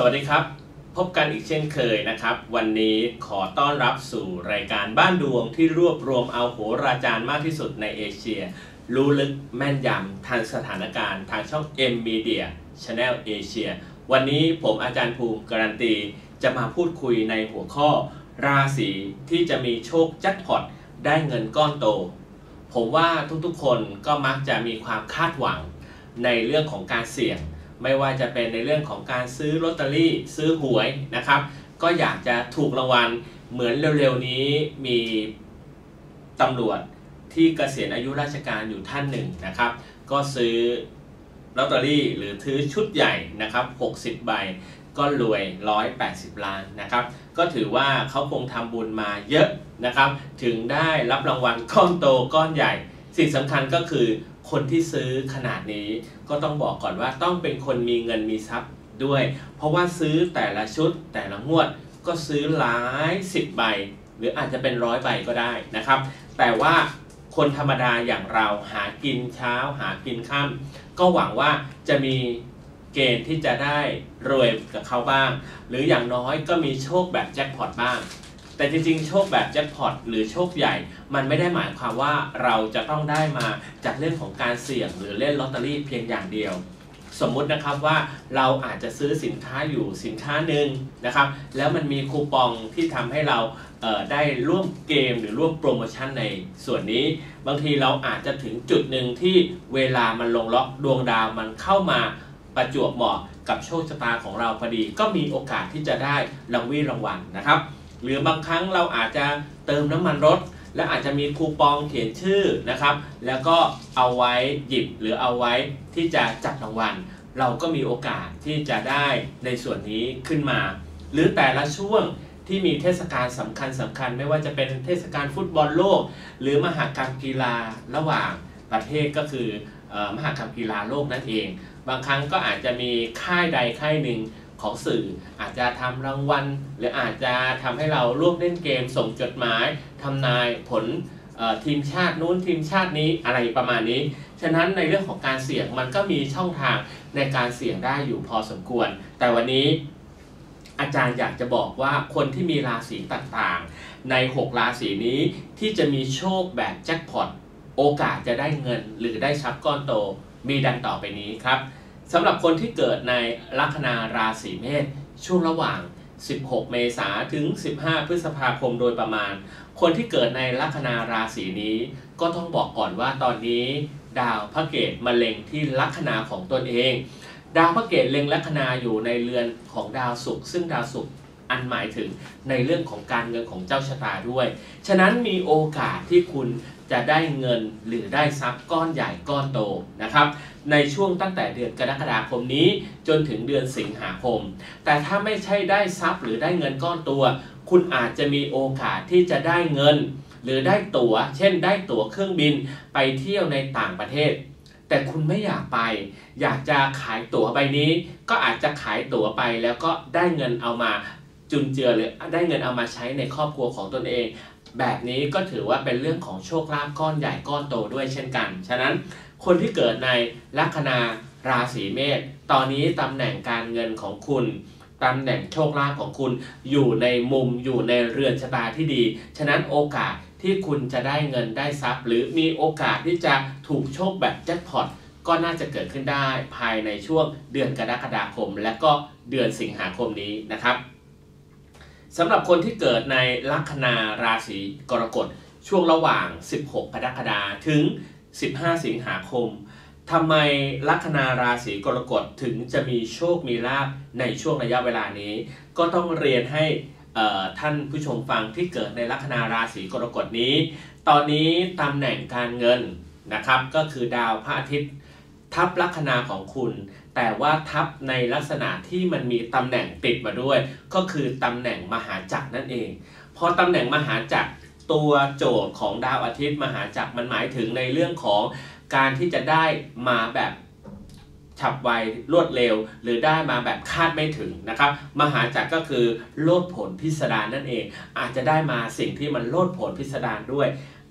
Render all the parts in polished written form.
วัสดีครับพบกันอีกเช่นเคยนะครับวันนี้ขอต้อนรับสู่รายการบ้านดวงที่รวบรวมเอาโหราจารย์มากที่สุดในเอเชียรู้ลึกแม่นยำทันสถานการณ์ทางช่อง M Media Channel Asia วันนี้ผมอาจารย์ภูมิการันตีจะมาพูดคุยในหัวข้อราศีที่จะมีโชคแจ็คพอตได้เงินก้อนโตผมว่าทุกๆคนก็มักจะมีความคาดหวังในเรื่องของการเสี่ยงไม่ว่าจะเป็นในเรื่องของการซื้อลอตเตอรี่ซื้อหวยนะครับก็อยากจะถูกรางวัลเหมือนเร็วๆนี้มีตำรวจที่เกษียณอายุราชการอยู่ท่านหนึ่งนะครับก็ซื้อลอตเตอรี่หรือซื้อชุดใหญ่นะครับ60 ใบก็รวย180 ล้านนะครับก็ถือว่าเขาคงทำบุญมาเยอะนะครับถึงได้รับรางวัลก้อนโตก้อนใหญ่สิ่งสำคัญก็คือคนที่ซื้อขนาดนี้ก็ต้องบอกก่อนว่าต้องเป็นคนมีเงินมีทรัพย์ด้วยเพราะว่าซื้อแต่ละชุดแต่ละงวดก็ซื้อหลาย10 ใบหรืออาจจะเป็น100 ใบก็ได้นะครับแต่ว่าคนธรรมดาอย่างเราหากินเช้าหากินค่ำก็หวังว่าจะมีเกณฑ์ที่จะได้รวยกับเขาบ้างหรืออย่างน้อยก็มีโชคแบบแจ็คพอตบ้างแต่จริงๆโชคแบบแจ็คพอตหรือโชคใหญ่มันไม่ได้หมายความว่าเราจะต้องได้มาจากเรื่องของการเสี่ยงหรือเล่นลอตเตอรี่เพียงอย่างเดียวสมมุตินะครับว่าเราอาจจะซื้อสินค้าอยู่สินค้าหนึ่งนะครับแล้วมันมีคูปองที่ทำให้เราได้ร่วมเกมหรือร่วมโปรโมชั่นในส่วนนี้บางทีเราอาจจะถึงจุดหนึ่งที่เวลามันลงล็อกดวงดาวมันเข้ามาประจวบเหมาะกับโชคชะตาของเราพอดีก็มีโอกาสที่จะได้รางวัลนะครับหรือบางครั้งเราอาจจะเติมน้ำมันรถและอาจจะมีคูปองเขียนชื่อนะครับแล้วก็เอาไว้หยิบหรือเอาไว้ที่จะจับรางวัลเราก็มีโอกาสที่จะได้ในส่วนนี้ขึ้นมาหรือแต่ละช่วงที่มีเทศกาลสำคัญไม่ว่าจะเป็นเทศกาลฟุตบอลโลกหรือมหกรรมกีฬาระหว่างประเทศก็คือมหกรรมกีฬาโลกนั่นเองบางครั้งก็อาจจะมีค่ายใดค่ายหนึ่งของสื่ออาจจะทำรางวัลหรืออาจจะทำให้เราร่วมเล่นเกมส่งจดหมายทำนายผลทีมชาตินู้นทีมชาตินี้อะไรประมาณนี้ฉะนั้นในเรื่องของการเสี่ยงมันก็มีช่องทางในการเสี่ยงได้อยู่พอสมควรแต่วันนี้อาจารย์อยากจะบอกว่าคนที่มีราศีต่างๆใน6ราศีนี้ที่จะมีโชคแบบแจ็คพอตโอกาสจะได้เงินหรือได้ทรัพย์ก้อนโตมีดังต่อไปนี้ครับสำหรับคนที่เกิดในลัคนาราศีเมษช่วงระหว่าง16 เมษายนถึง15 พฤษภาคมโดยประมาณคนที่เกิดในลัคนาราศีนี้ก็ต้องบอกก่อนว่าตอนนี้ดาวพระเกตมาเล็งที่ลัคนาของตนเองดาวพระเกตเล็งลัคนาอยู่ในเรือนของดาวศุกร์ซึ่งดาวศุกร์อันหมายถึงในเรื่องของการเงินของเจ้าชะตาด้วยฉะนั้นมีโอกาสที่คุณจะได้เงินหรือได้ทรัพย์ก้อนใหญ่ก้อนโตนะครับในช่วงตั้งแต่เดือนกรกฎาคมนี้จนถึงเดือนสิงหาคมแต่ถ้าไม่ใช่ได้ทรัพย์หรือได้เงินก้อนตัวคุณอาจจะมีโอกาสที่จะได้เงินหรือได้ตั๋วเช่นได้ตั๋วเครื่องบินไปเที่ยวในต่างประเทศแต่คุณไม่อยากไปอยากจะขายตั๋วใบนี้ก็อาจจะขายตั๋วไปแล้วก็ได้เงินเอามาจุนเจือหรือได้เงินเอามาใช้ในครอบครัวของตนเองแบบนี้ก็ถือว่าเป็นเรื่องของโชคลาภก้อนใหญ่ก้อนโตด้วยเช่นกันฉะนั้นคนที่เกิดในลัคนาราศีเมษตอนนี้ตำแหน่งการเงินของคุณตำแหน่งโชคลาภของคุณอยู่ในมุมอยู่ในเรือนชะตาที่ดีฉะนั้นโอกาสที่คุณจะได้เงินได้ทรัพย์หรือมีโอกาสที่จะถูกโชคแบบแจ็คพอตก็น่าจะเกิดขึ้นได้ภายในช่วงเดือนกรกฎาคมและก็เดือนสิงหาคมนี้นะครับสำหรับคนที่เกิดในลัคนาราศีกรกฎช่วงระหว่าง16 กรกฎาคมถึง15 สิงหาคมทำไมลัคนาราศีกรกฎถึงจะมีโชคมีลาภในช่วงระยะเวลานี้ก็ต้องเรียนให้ท่านผู้ชมฟังที่เกิดในลัคนาราศีกรกฎนี้ตอนนี้ตำแหน่งการเงินนะครับก็คือดาวพระอาทิตย์ทับลัคนาของคุณแต่ว่าทับในลักษณะที่มันมีตำแหน่งติดมาด้วยก็คือตำแหน่งมหาจักรนั่นเองพอตำแหน่งมหาจักรตัวโจทย์ของดาวอาทิตย์มหาจักรมันหมายถึงในเรื่องของการที่จะได้มาแบบฉับไวรวดเร็วหรือได้มาแบบคาดไม่ถึงนะครับมหาจักรก็คือโลดโผนพิสดารนั่นเองอาจจะได้มาสิ่งที่มันโลดโผนพิสดารด้วย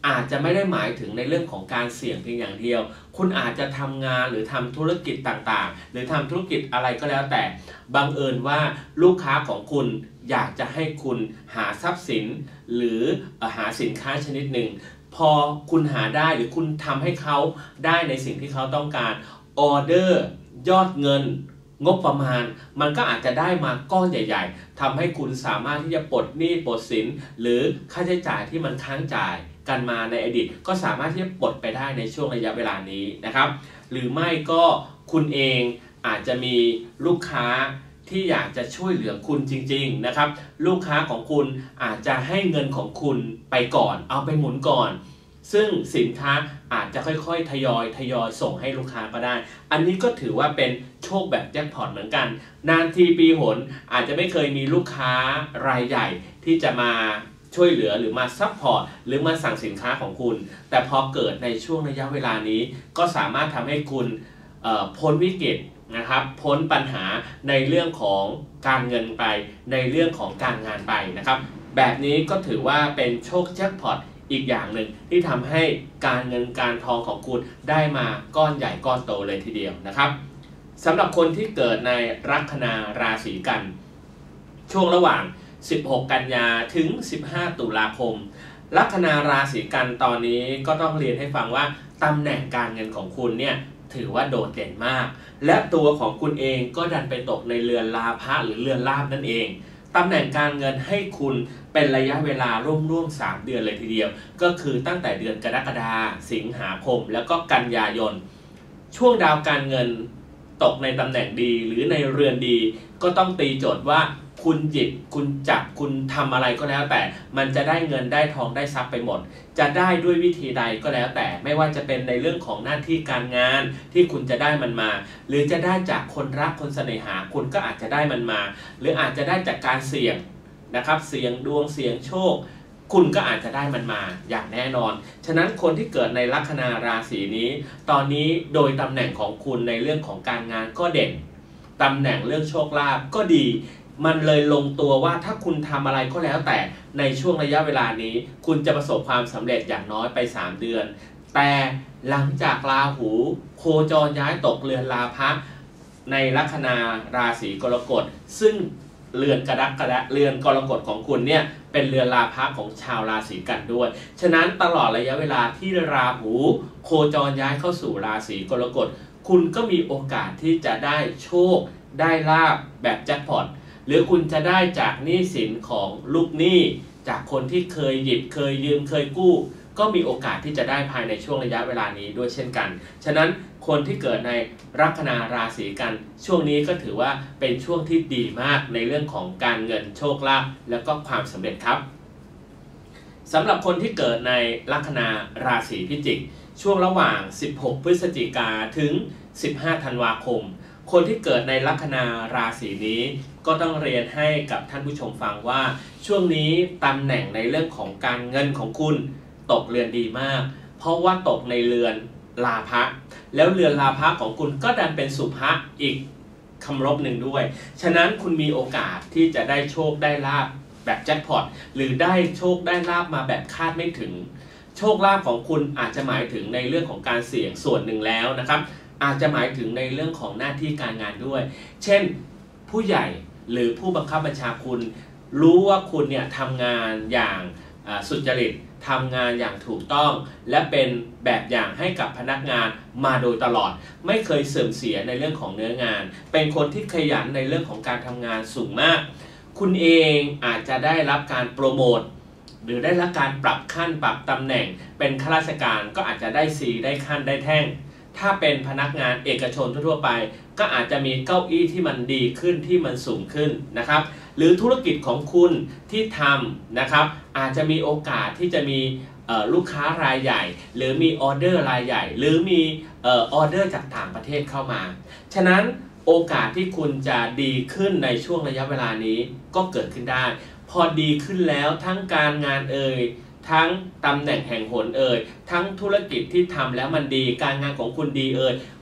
อาจจะไม่ได้หมายถึงในเรื่องของการเสี่ยงเพียงอย่างเดียวคุณอาจจะทำงานหรือทำธุรกิจต่างๆหรือทำธุรกิจอะไรก็แล้วแต่บังเอิญว่าลูกค้าของคุณอยากจะให้คุณหาทรัพย์สินหรือหาสินค้าชนิดหนึ่งพอคุณหาได้หรือคุณทำให้เขาได้ในสิ่งที่เขาต้องการออเดอร์ยอดเงินงบประมาณมันก็อาจจะได้มาก้อนใหญ่ๆทำให้คุณสามารถที่จะปลดหนี้ปลดสินหรือค่าใช้จ่ายที่มันค้างจ่ายกันมาในอดีตก็สามารถที่จะปลดไปได้ในช่วงระยะเวลานี้นะครับหรือไม่ก็คุณเองอาจจะมีลูกค้าที่อยากจะช่วยเหลือคุณจริงๆนะครับลูกค้าของคุณอาจจะให้เงินของคุณไปก่อนเอาไปหมุนก่อนซึ่งสินค้าอาจจะค่อยๆทยอยส่งให้ลูกค้าก็ได้อันนี้ก็ถือว่าเป็นโชคแบบแจ็คพอตเหมือนกันนานทีปีหนอาจจะไม่เคยมีลูกค้ารายใหญ่ที่จะมาช่วยเหลือหรือมาซัพพอร์ตหรือมาสั่งสินค้าของคุณแต่พอเกิดในช่วงระยะเวลานี้ก็สามารถทำให้คุณพ้นวิกฤตนะครับพ้นปัญหาในเรื่องของการเงินไปในเรื่องของการงานไปนะครับแบบนี้ก็ถือว่าเป็นโชคแจ็คพอตอีกอย่างหนึ่งที่ทำให้การเงินการทองของคุณได้มาก้อนใหญ่ก้อนโตเลยทีเดียวนะครับสำหรับคนที่เกิดในลัคนาราศีกันช่วงระหว่าง16 กันยาถึง15 ตุลาคมลัคนาราศีกันตอนนี้ก็ต้องเรียนให้ฟังว่าตำแหน่งการเงินของคุณเนี่ยถือว่าโดดเด่นมากและตัวของคุณเองก็ดันไปตกในเรือนลาภะหรือเรือนลาภนั่นเองตำแหน่งการเงินให้คุณเป็นระยะเวลาร่วม3 เดือนเลยทีเดียวก็คือตั้งแต่เดือนกรกฎาคมสิงหาคมแล้วก็กันยายนช่วงดาวการเงินตกในตำแหน่งดีหรือในเรือนดีก็ต้องตีโจทย์ว่าคุณหยิบคุณจับคุณทำอะไรก็แล้วแต่มันจะได้เงินได้ทองได้ทรัพย์ไปหมดจะได้ด้วยวิธีใดก็แล้วแต่ไม่ว่าจะเป็นในเรื่องของหน้าที่การงานที่คุณจะได้มันมาหรือจะได้จากคนรักคนเสน่หาคุณก็อาจจะได้มันมาหรืออาจจะได้จากการเสี่ยงนะครับเสี่ยงดวงเสี่ยงโชคคุณก็อาจจะได้มันมาอย่างแน่นอนฉะนั้นคนที่เกิดในลัคนาราศีนี้ตอนนี้โดยตำแหน่งของคุณในเรื่องของการงานก็เด่นตำแหน่งเรื่องโชคลาภก็ดีมันเลยลงตัวว่าถ้าคุณทำอะไรก็แล้วแต่ในช่วงระยะเวลานี้คุณจะประสบความสำเร็จอย่างน้อยไป3 เดือนแต่หลังจากราหูโคจรย้ายตกเรือนลาภะในลัคนาราศีกรกฎซึ่งเรือนกรกฎของคุณเนี่ยเป็นเรือนลาภะของชาวราศีกันด้วยฉะนั้นตลอดระยะเวลาที่ราหูโคจรย้ายเข้าสู่ราศีกรกฎคุณก็มีโอกาสที่จะได้โชคได้ลาภแบบแจ็คพอตหรือคุณจะได้จากหนี้สินของลูกหนี้จากคนที่เคยหยิบเคยยืมเคยกู้ก็มีโอกาสที่จะได้ภายในช่วงระยะเวลานี้ด้วยเช่นกันฉะนั้นคนที่เกิดในลัคนาราศีกันช่วงนี้ก็ถือว่าเป็นช่วงที่ดีมากในเรื่องของการเงินโชคลาภและก็ความสำเร็จครับสำหรับคนที่เกิดในลัคนาราศีพิจิกช่วงระหว่าง16 พฤศจิกาถึง15 ธันวาคมคนที่เกิดในลัคนาราศีนี้ก็ต้องเรียนให้กับท่านผู้ชมฟังว่าช่วงนี้ตำแหน่งในเรื่องของการเงินของคุณตกเรือนดีมากเพราะว่าตกในเรือนลาภะแล้วเรือนลาภะของคุณก็ดันเป็นสุภะอีกคำรบหนึ่งด้วยฉะนั้นคุณมีโอกาสที่จะได้โชคได้ลาภแบบแจ็คพอตหรือได้โชคได้ลาภมาแบบคาดไม่ถึงโชคลาภของคุณอาจจะหมายถึงในเรื่องของการเสี่ยงส่วนหนึ่งแล้วนะครับอาจจะหมายถึงในเรื่องของหน้าที่การงานด้วยเช่นผู้ใหญ่หรือผู้บังคับบัญชาคุณรู้ว่าคุณเนี่ยทำงานอย่างสุจริตทำงานอย่างถูกต้องและเป็นแบบอย่างให้กับพนักงานมาโดยตลอดไม่เคยเสื่อมเสียในเรื่องของเนื้องานเป็นคนที่ขยันในเรื่องของการทำงานสูงมากคุณเองอาจจะได้รับการโปรโมทหรือได้รับการปรับขั้นปรับตำแหน่งเป็นข้าราชการก็อาจจะได้ซีได้ขั้นได้แท่งถ้าเป็นพนักงานเอกชนทั่วไปก็อาจจะมีเก้าอี้ที่มันดีขึ้นที่มันสูงขึ้นนะครับหรือธุรกิจของคุณที่ทำนะครับอาจจะมีโอกาสที่จะมีลูกค้ารายใหญ่หรือมีออเดอร์รายใหญ่หรือมีออเดอร์จากต่างประเทศเข้ามาฉะนั้นโอกาสที่คุณจะดีขึ้นในช่วงระยะเวลานี้ก็เกิดขึ้นได้พอดีขึ้นแล้วทั้งการงานทั้งตำแหน่งแห่งหนทั้งธุรกิจที่ทำแล้วมันดีการงานของคุณดี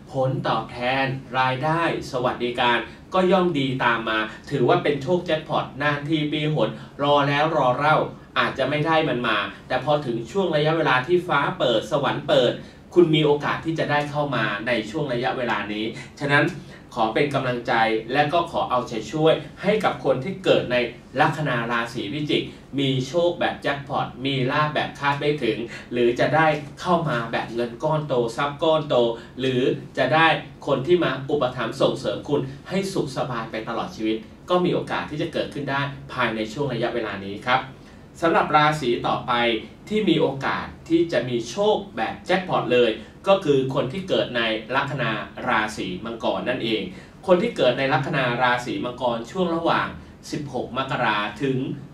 ผลตอบแทนรายได้สวัสดิการก็ย่อมดีตามมาถือว่าเป็นโชคแจ็คพอตนานทีปีหนรอแล้วรอเล่าอาจจะไม่ได้มันมาแต่พอถึงช่วงระยะเวลาที่ฟ้าเปิดสวรรค์เปิดคุณมีโอกาสที่จะได้เข้ามาในช่วงระยะเวลานี้ฉะนั้นขอเป็นกำลังใจและก็ขอเอาใจช่วยให้กับคนที่เกิดในลัคนาราศีพิจิกมีโชคแบบแจ็คพอตมีลาภแบบคาดไม่ถึงหรือจะได้เข้ามาแบบเงินก้อนโตทรัพย์ก้อนโตหรือจะได้คนที่มาอุปถัมภ์ส่งเสริมคุณให้สุขสบายไปตลอดชีวิตก็มีโอกาสที่จะเกิดขึ้นได้ภายในช่วงระยะเวลานี้ครับสำหรับราศีต่อไปที่มีโอกาสที่จะมีโชคแบบแจ็คพอตเลยก็คือคนที่เกิดในลัคนาราศีมังกรนั่นเองคนที่เกิดในลัคนาราศีมังกรช่วงระหว่าง16 มกราถึง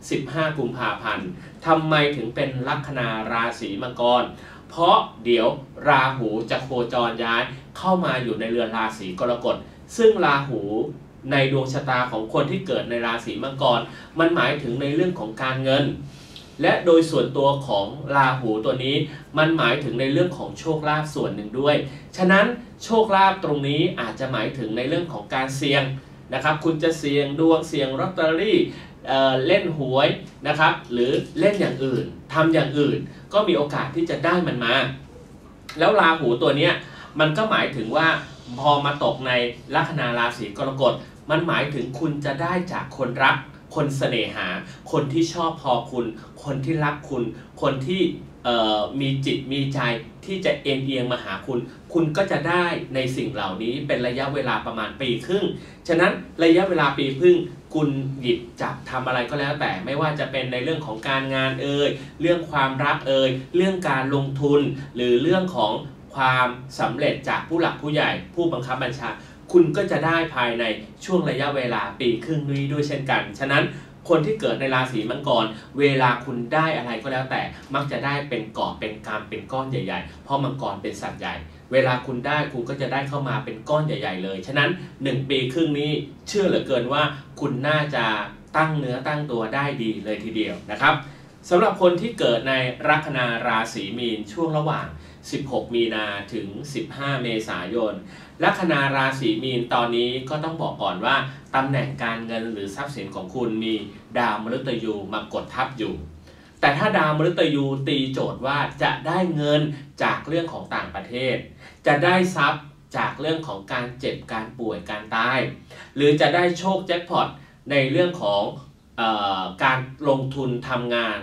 15 กุมภาพันธ์ทำไมถึงเป็นลัคนาราศีมังกรเพราะเดี๋ยวราหูจะโคจรย้ายเข้ามาอยู่ในเรือนราศีกรกฎซึ่งราหูในดวงชะตาของคนที่เกิดในราศีมังกรมันหมายถึงในเรื่องของการเงินและโดยส่วนตัวของราหูตัวนี้มันหมายถึงในเรื่องของโชคลาภส่วนหนึ่งด้วยฉะนั้นโชคลาภตรงนี้อาจจะหมายถึงในเรื่องของการเสี่ยงนะครับคุณจะเสี่ยงดวงเสี่ยงลอตเตอรี่เล่นหวยนะครับหรือเล่นอย่างอื่นทำอย่างอื่นก็มีโอกาสที่จะได้มันมาแล้วราหูตัวนี้มันก็หมายถึงว่าพอมาตกในลัคนาราศีกรกฎมันหมายถึงคุณจะได้จากคนรักคนเสน่หาคนที่ชอบพอคุณคนที่รักคุณคนที่มีจิตมีใจที่จะเอียงมาหาคุณคุณก็จะได้ในสิ่งเหล่านี้เป็นระยะเวลาประมาณปีครึ่งฉะนั้นระยะเวลาปีครึ่งคุณหยิบจับทำอะไรก็แล้วแต่ไม่ว่าจะเป็นในเรื่องของการงานเรื่องความรักเรื่องการลงทุนหรือเรื่องของความสำเร็จจากผู้หลักผู้ใหญ่ผู้บังคับบัญชาคุณก็จะได้ภายในช่วงระยะเวลาปีครึ่งนี้ด้วยเช่นกันฉะนั้นคนที่เกิดในราศีมังกรเวลาคุณได้อะไรก็แล้วแต่มักจะได้เป็นกอบเป็นกำเป็นก้อนใหญ่ๆเพราะมังกรเป็นสัตว์ใหญ่เวลาคุณได้คุณก็จะได้เข้ามาเป็นก้อนใหญ่ๆเลยฉะนั้น1 ปีครึ่งนี้เชื่อเหลือเกินว่าคุณน่าจะตั้งเนื้อตั้งตัวได้ดีเลยทีเดียวนะครับสำหรับคนที่เกิดในลัคนาราศีมีนช่วงระหว่าง16 มีนาถึง 15 เมษายนลัคนาราศีมีนตอนนี้ก็ต้องบอกก่อนว่าตำแหน่งการเงินหรือทรัพย์สินของคุณมีดาวมฤตยูมากดทับอยู่แต่ถ้าดาวมฤตยูตีโจทย์ว่าจะได้เงินจากเรื่องของต่างประเทศจะได้ทรัพย์จากเรื่องของการเจ็บการป่วยการตายหรือจะได้โชคแจ็คพอตในเรื่องของการลงทุนทำงาน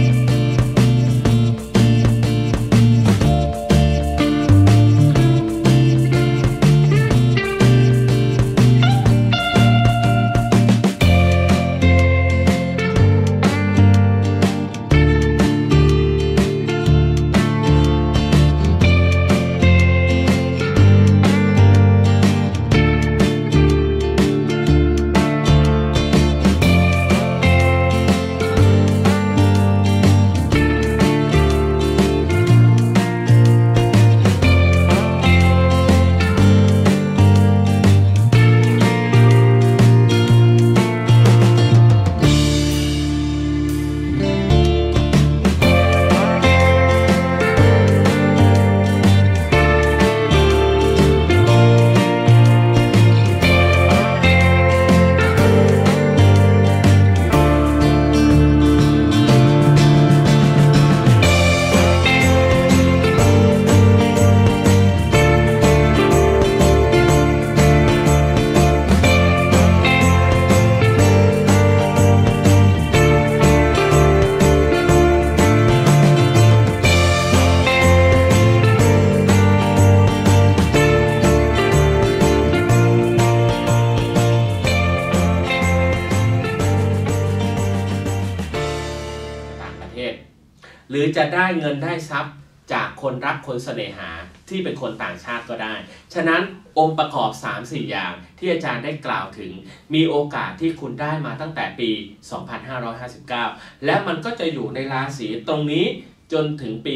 หรือจะได้เงินได้ทรัพย์จากคนรักคนเสน่หาที่เป็นคนต่างชาติก็ได้ฉะนั้นองค์ประกอบ 3-4 อย่างที่อาจารย์ได้กล่าวถึงมีโอกาสที่คุณได้มาตั้งแต่ปี 2559 และมันก็จะอยู่ในราศีตรงนี้จนถึงปี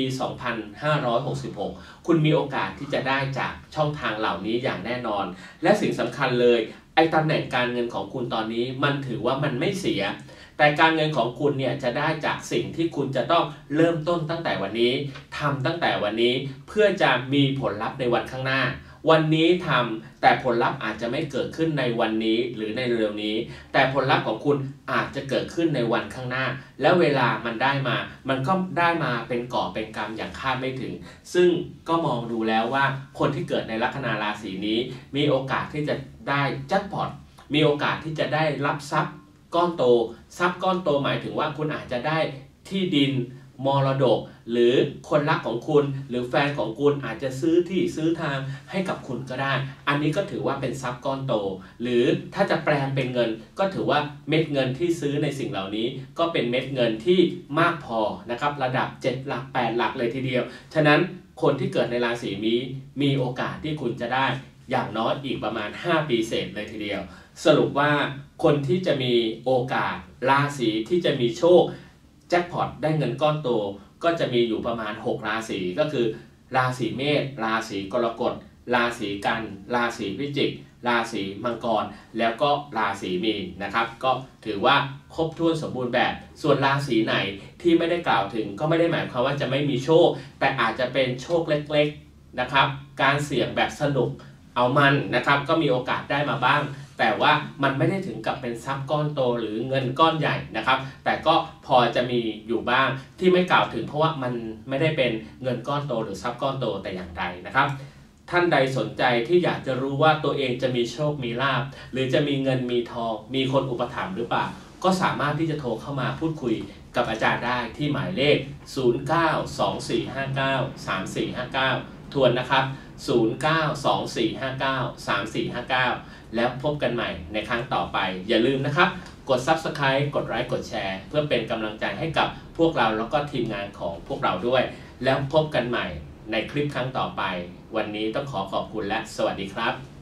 2566 คุณมีโอกาสที่จะได้จากช่องทางเหล่านี้อย่างแน่นอนและสิ่งสำคัญเลยไอ้ตำแหน่งการเงินของคุณตอนนี้มันถือว่ามันไม่เสียแต่การเงินของคุณเนี่ยจะได้จากสิ่งที่คุณจะต้องเริ่มต้นตั้งแต่วันนี้ทำตั้งแต่วันนี้เพื่อจะมีผลลัพธ์ในวันข้างหน้าวันนี้ทำแต่ผลลัพธ์อาจจะไม่เกิดขึ้นในวันนี้หรือในเร็วนี้แต่ผลลัพธ์ของคุณอาจจะเกิดขึ้นในวันข้างหน้าแล้วเวลามันได้มามันก็ได้มาเป็นก่อเป็นกรรมอย่างคาดไม่ถึงซึ่งก็มองดูแล้วว่าคนที่เกิดในลัคนาราศีนี้มีโอกาสที่จะได้แจ็คพอตมีโอกาสที่จะได้รับทรัพย์ก้อนโตทรัพย์ก้อนโตหมายถึงว่าคุณอาจจะได้ที่ดินมรดกหรือคนรักของคุณหรือแฟนของคุณอาจจะซื้อที่ซื้อทางให้กับคุณก็ได้อันนี้ก็ถือว่าเป็นทรัพย์ก้อนโตหรือถ้าจะแปลงเป็นเงินก็ถือว่าเม็ดเงินที่ซื้อในสิ่งเหล่านี้ก็เป็นเม็ดเงินที่มากพอนะครับระดับ7หลัก8หลักเลยทีเดียวฉะนั้นคนที่เกิดในราศีนี้มีโอกาสที่คุณจะได้อย่างน้อยอีกประมาณ5ปีเศษเลยทีเดียวสรุปว่าคนที่จะมีโอกาสราศีที่จะมีโชคแจ็คพอตได้เงินก้อนโตก็จะมีอยู่ประมาณ6ราศีก็คือราศีเมษราศีกรกฎราศีกันราศีพิจิกราศีมังกรแล้วก็ราศีมีนนะครับก็ถือว่าครบถ้วนสมบูรณ์แบบส่วนราศีไหนที่ไม่ได้กล่าวถึงก็ไม่ได้หมายความว่าจะไม่มีโชคแต่อาจจะเป็นโชคเล็กๆนะครับการเสี่ยงแบบสนุกเอามันนะครับก็มีโอกาสได้มาบ้างแต่ว่ามันไม่ได้ถึงกับเป็นทรัพย์ก้อนโตหรือเงินก้อนใหญ่นะครับแต่ก็พอจะมีอยู่บ้างที่ไม่กล่าวถึงเพราะว่ามันไม่ได้เป็นเงินก้อนโตหรือทรัพย์ก้อนโตแต่อย่างใดนะครับท่านใดสนใจที่อยากจะรู้ว่าตัวเองจะมีโชคมีลาภหรือจะมีเงินมีทองมีคนอุปถัมภ์หรือเปล่าก็สามารถที่จะโทรเข้ามาพูดคุยกับอาจารย์ได้ที่หมายเลข0924593459ทวนนะครับ0924593459แล้วพบกันใหม่ในครั้งต่อไปอย่าลืมนะครับกด Subscribe กดไลค์กดแชร์เพื่อเป็นกำลังใจให้กับพวกเราแล้วก็ทีมงานของพวกเราด้วยแล้วพบกันใหม่ในคลิปครั้งต่อไปวันนี้ต้องขอขอบคุณและสวัสดีครับ